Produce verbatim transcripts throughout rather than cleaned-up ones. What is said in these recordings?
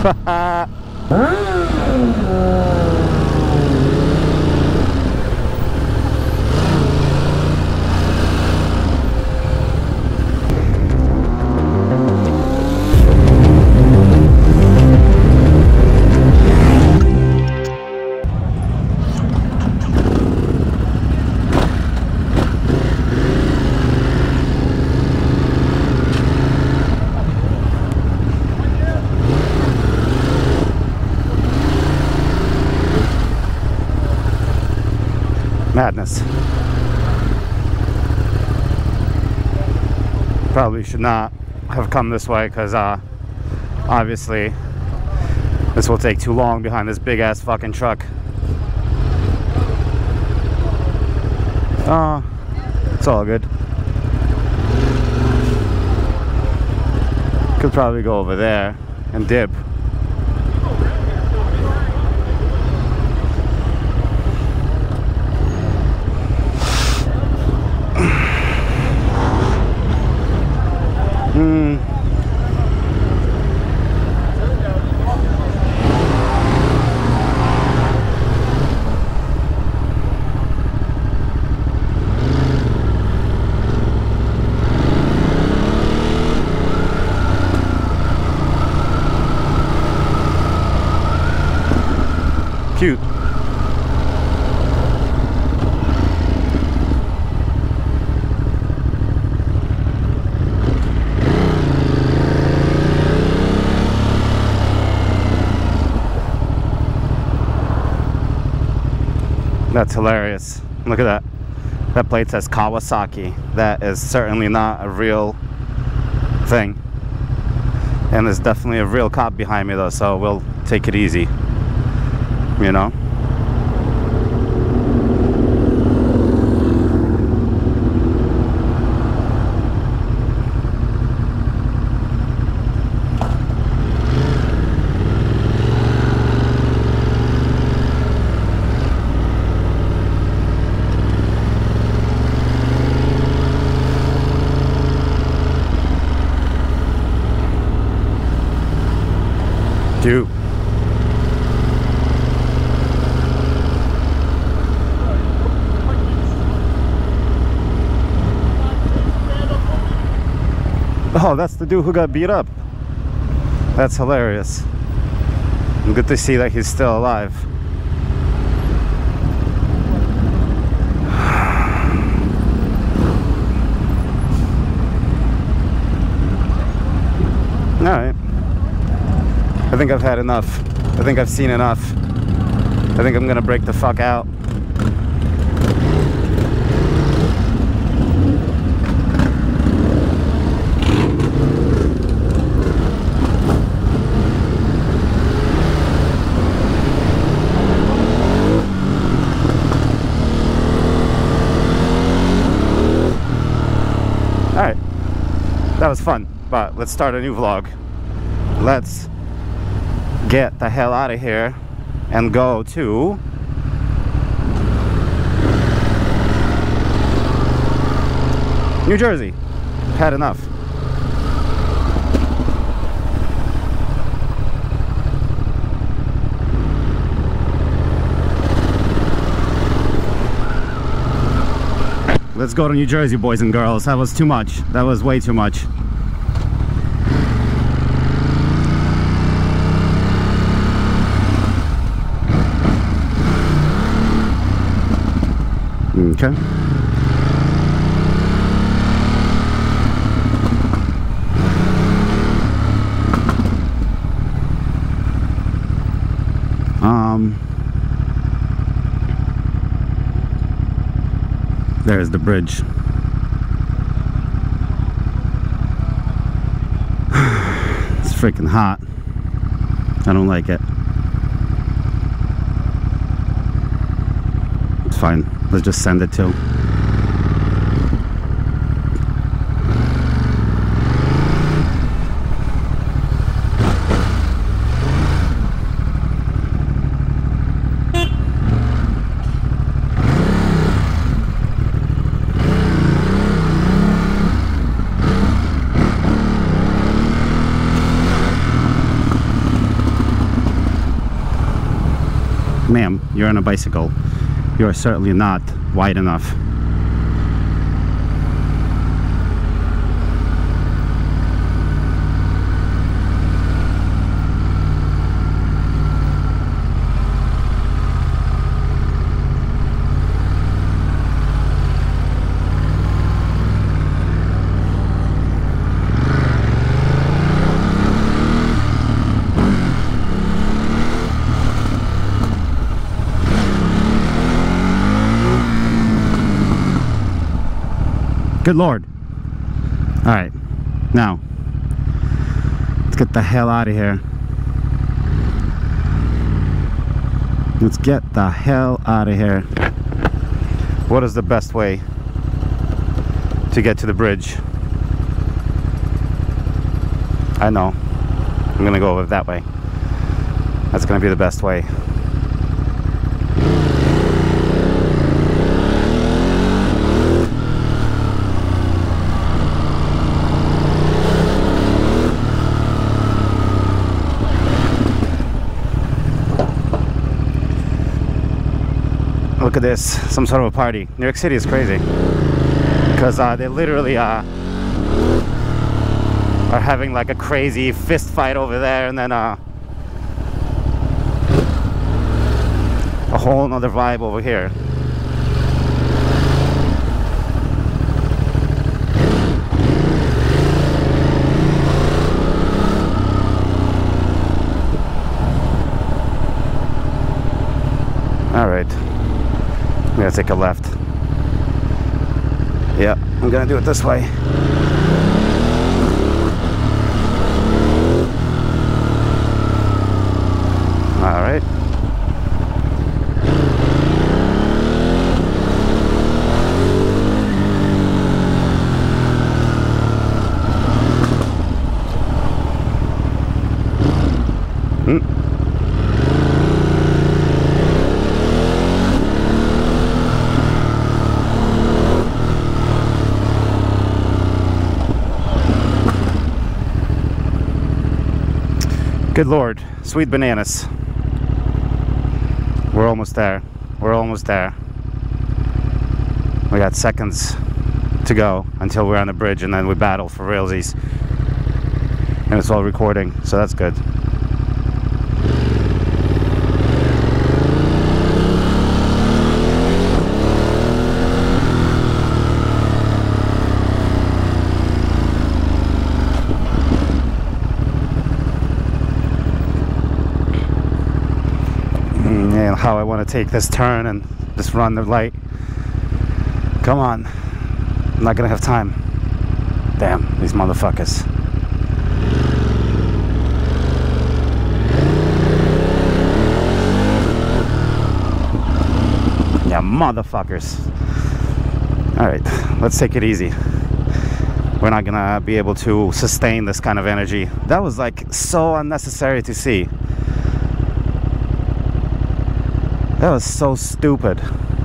Madness. Probably should not have come this way because uh, obviously this will take too long behind this big ass fucking truck. Uh, it's all good. Could probably go over there and dip. Hmm. Cute. That's hilarious. Look at that. That plate says Kawasaki. That is certainly not a real thing. And there's definitely a real cop behind me though, so we'll take it easy. You know? Dude. Oh, that's the dude who got beat up. That's hilarious. And good to see that he's still alive. Alright. I think I've had enough. I think I've seen enough. I think I'm gonna break the fuck out. Alright. That was fun, but let's start a new vlog. Let's get the hell out of here and go to New Jersey. Had enough. Let's go to New Jersey, boys and girls. That was too much. That was way too much. Okay. Um, there's the bridge. It's freaking hot. I don't like it. It's fine. Let's just send it to. Ma'am, you're on a bicycle. You are certainly not wide enough. Good Lord. Alright, now let's get the hell out of here. Let's get the hell out of here. What is the best way to get to the bridge? I know. I'm gonna go with that way. That's gonna be the best way. Look at this, some sort of a party. New York City is crazy because uh, they literally uh, are having like a crazy fist fight over there, and then uh, a whole nother vibe over here. All right. I'm gonna take a left. Yeah, I'm gonna do it this way. All right. Hmm. Good Lord, sweet bananas. We're almost there. We're almost there. We got seconds to go until we're on the bridge, and then we battle for realsies. And it's all recording, so that's good. And how I want to take this turn and just run the light. Come on. I'm not gonna have time. Damn, these motherfuckers. Yeah, motherfuckers. Alright, let's take it easy. We're not gonna be able to sustain this kind of energy. That was like so unnecessary to see. That was so stupid.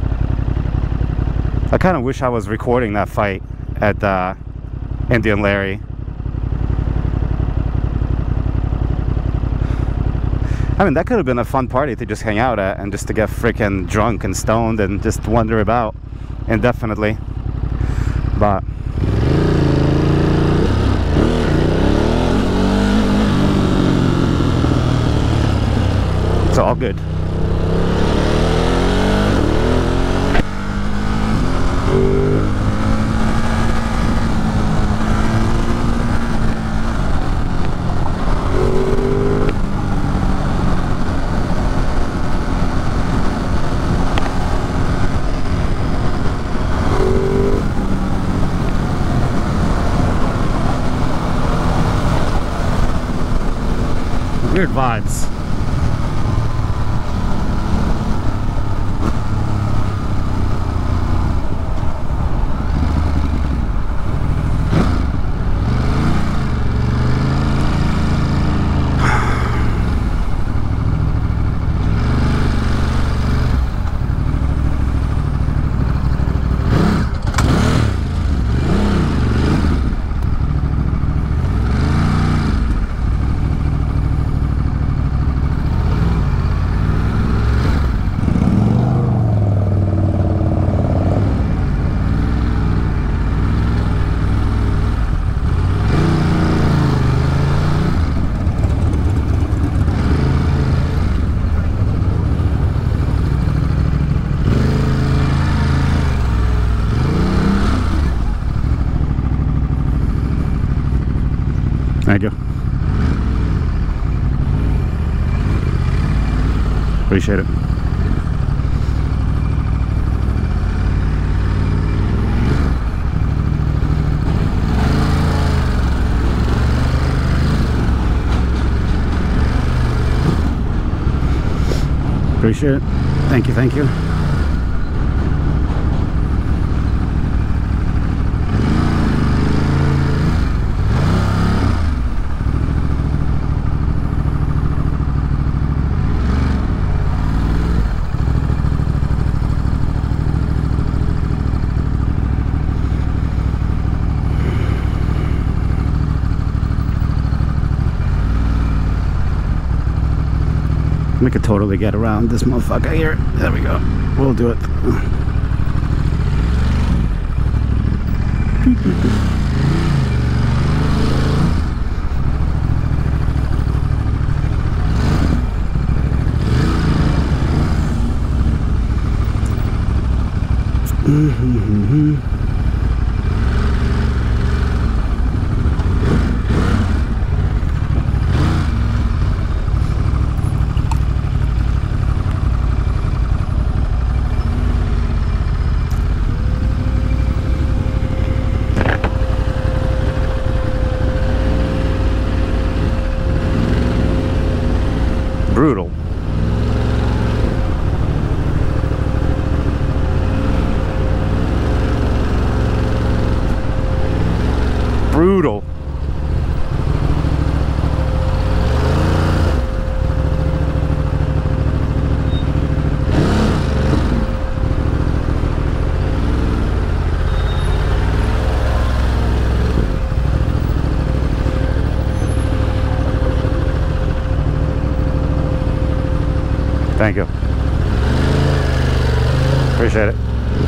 I kind of wish I was recording that fight at uh, Indian Larry. I mean, that could have been a fun party to just hang out at and just to get freaking drunk and stoned and just wander about indefinitely. But it's all good. Weird vibes. Thank you. Appreciate it. Appreciate it. Thank you, thank you. We could totally get around this motherfucker here. There we go. We'll do it. Mm-hmm. Brutal. Brutal. Thank you. Appreciate it.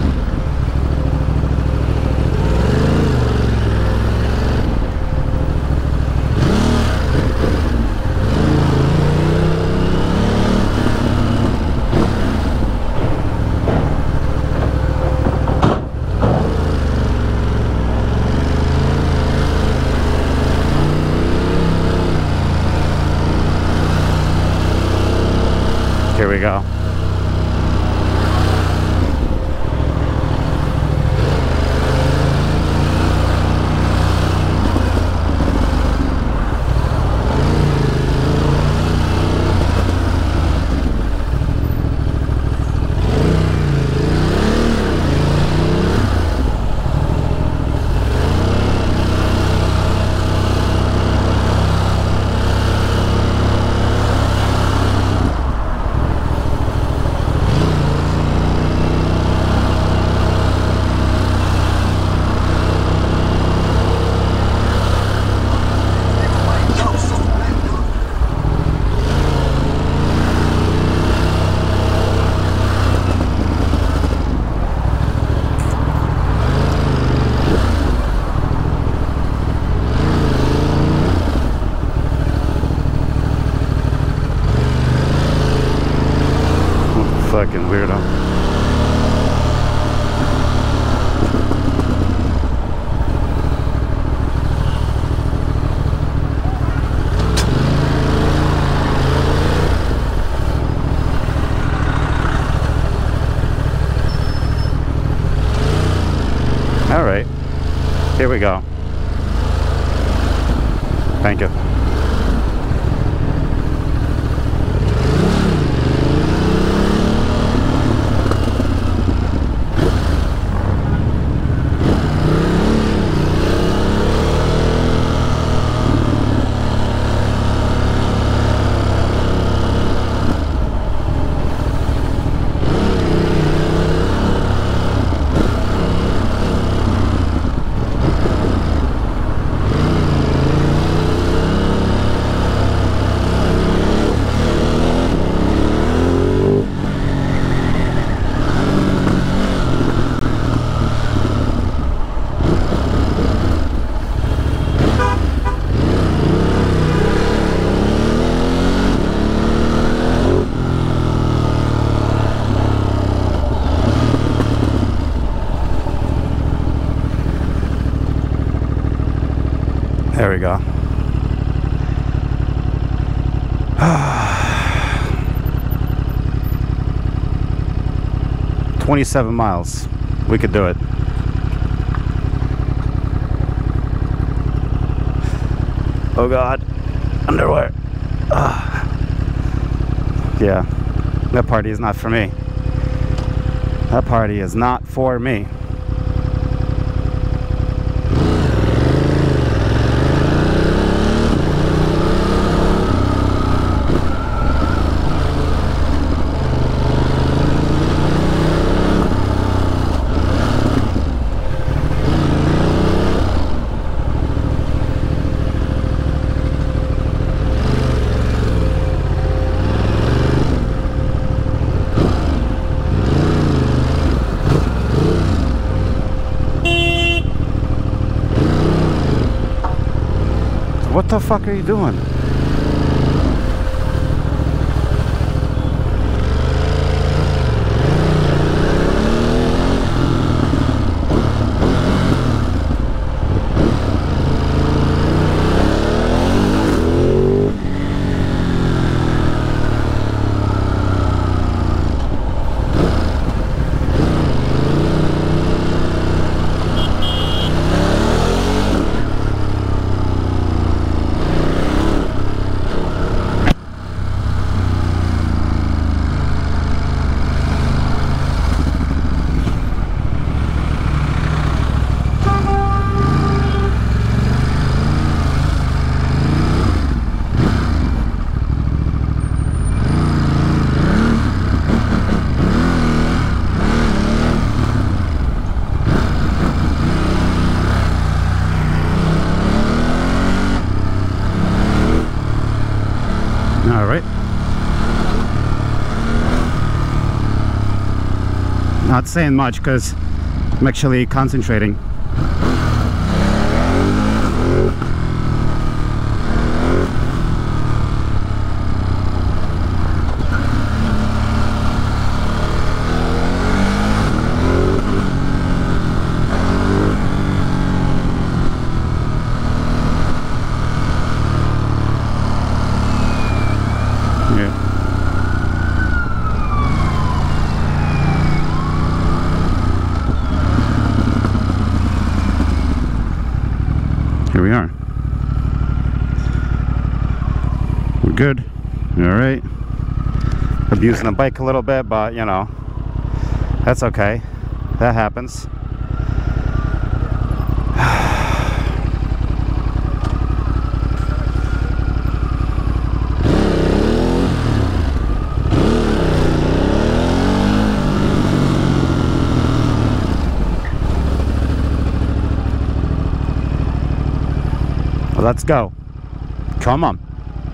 Here we go. Fucking weirdo. All right, here we go. Thank you. There we go. twenty-seven miles. We could do it. Oh God, underwear. Ugh. Yeah, that party is not for me. That party is not for me. What the fuck are you doing? All right. Not saying much because I'm actually concentrating. Here we are. We're good. All right. Abusing the bike a little bit, but you know, that's okay. That happens. Let's go. Come on.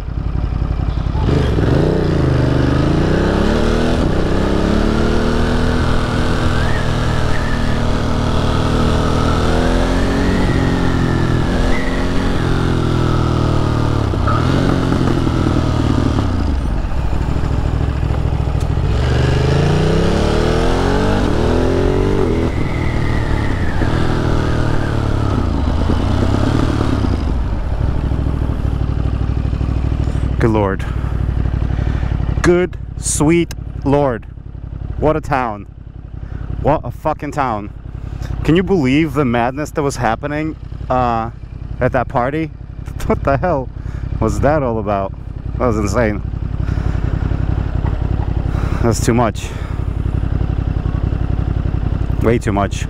Good Lord. Good, sweet Lord. What a town. What a fucking town. Can you believe the madness that was happening uh, at that party? What the hell was that all about? That was insane. That's too much. Way too much.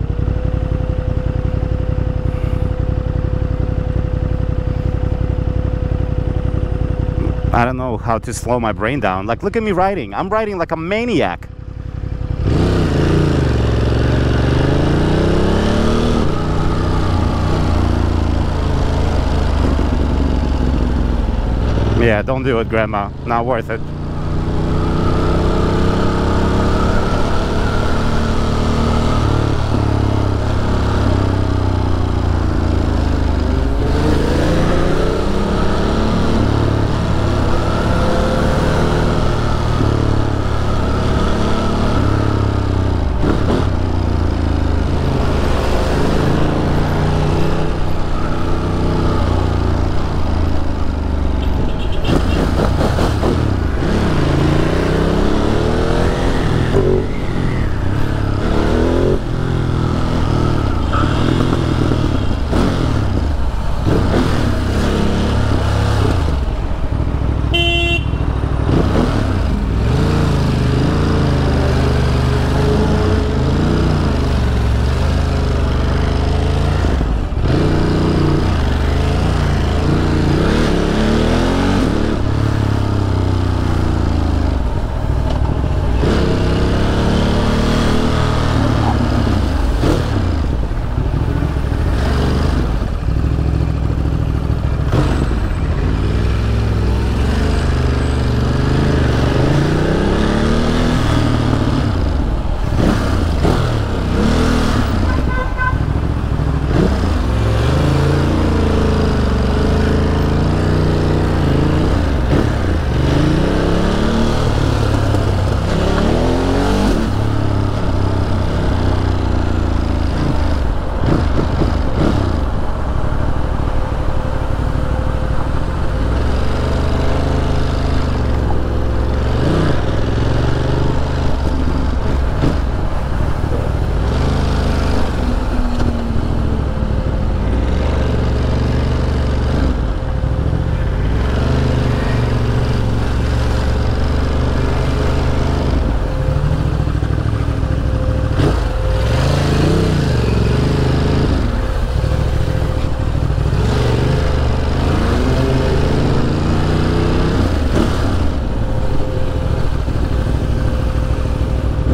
I don't know how to slow my brain down. Like, look at me riding. I'm riding like a maniac. Yeah, don't do it, Grandma. Not worth it.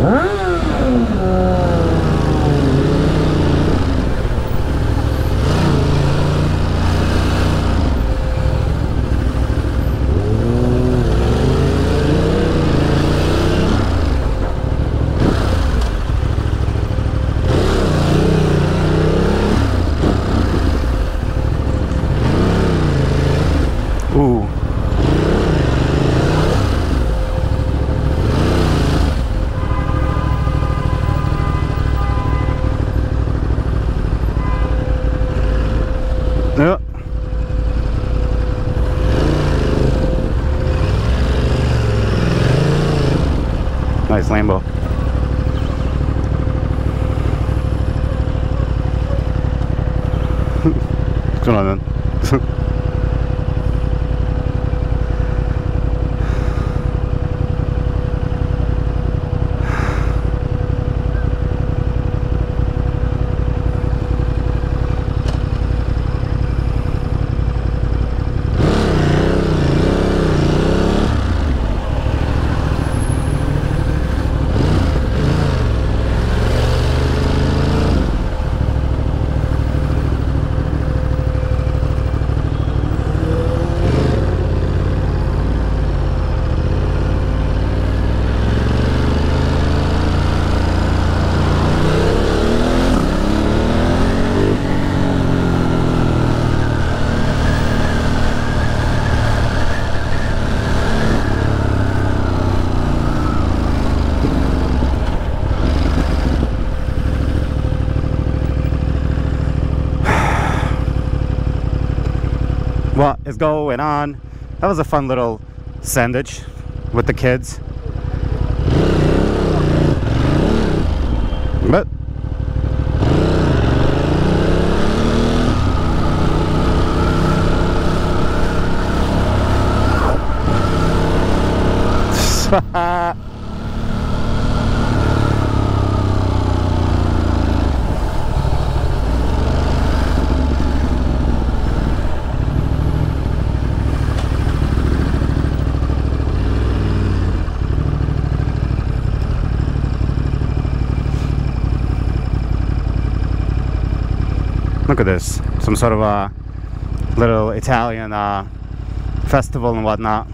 Ooh. Yep. Nice Lambo. What's going on then? What is going on? That was a fun little sandwich with the kids. But look at this, some sort of a little Italian uh, festival and whatnot.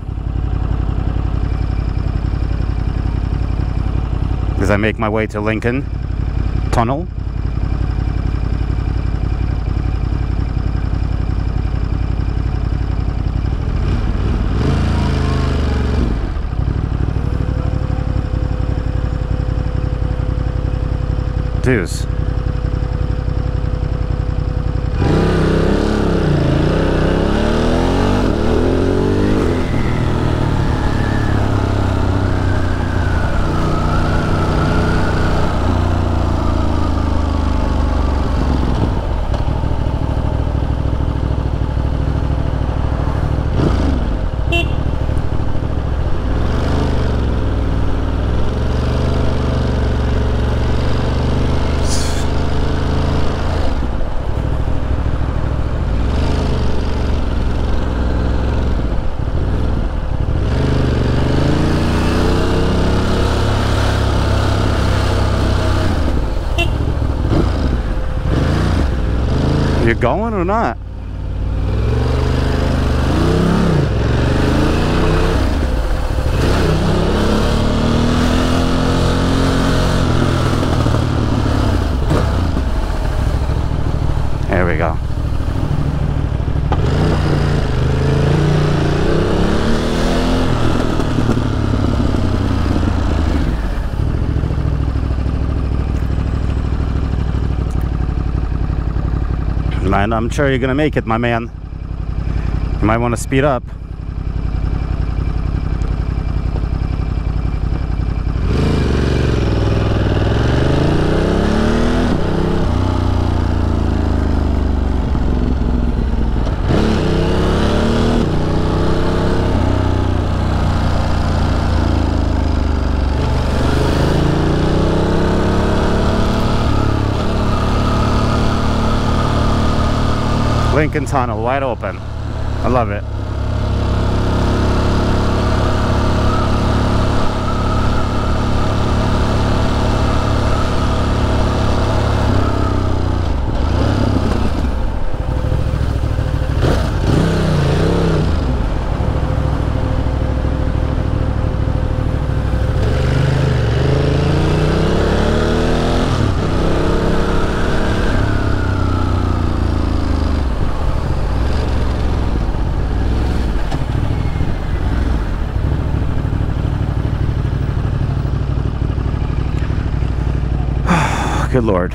As I make my way to Lincoln Tunnel. Deuce. You going or not? There we go. Man, I'm sure you're gonna make it, my man. You might want to speed up. Lincoln Tunnel, wide open. I love it. Good Lord.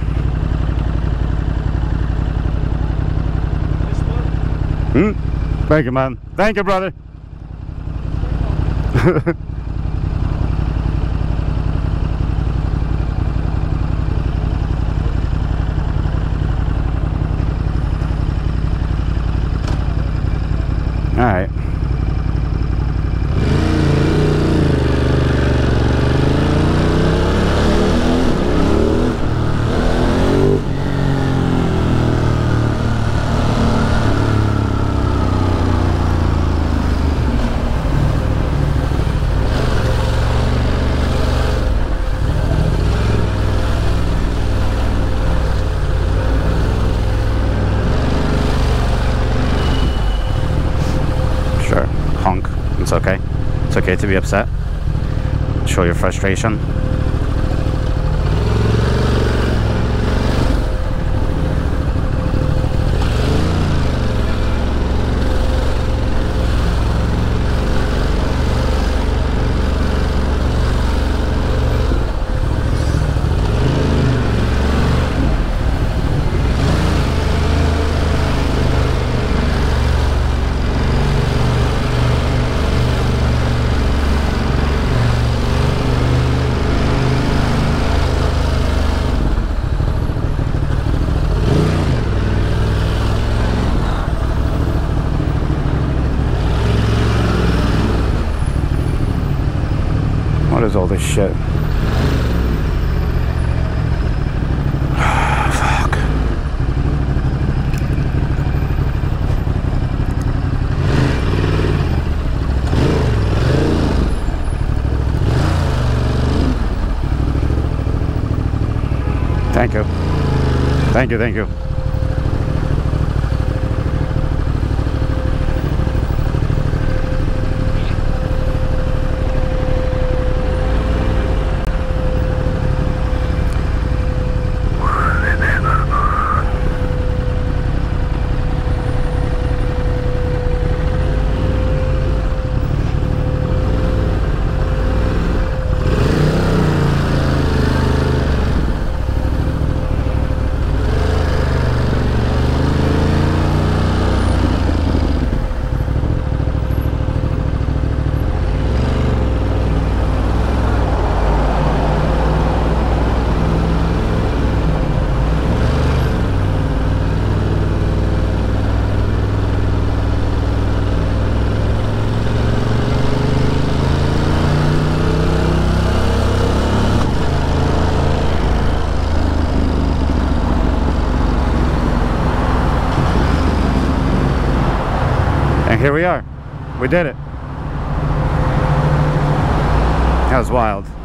Hmm? Thank you, man. Thank you, brother. All right. It's okay. It's okay to be upset. Show your frustration. What is all this shit? Fuck. Thank you. Thank you, thank you. And here we are. We did it. That was wild.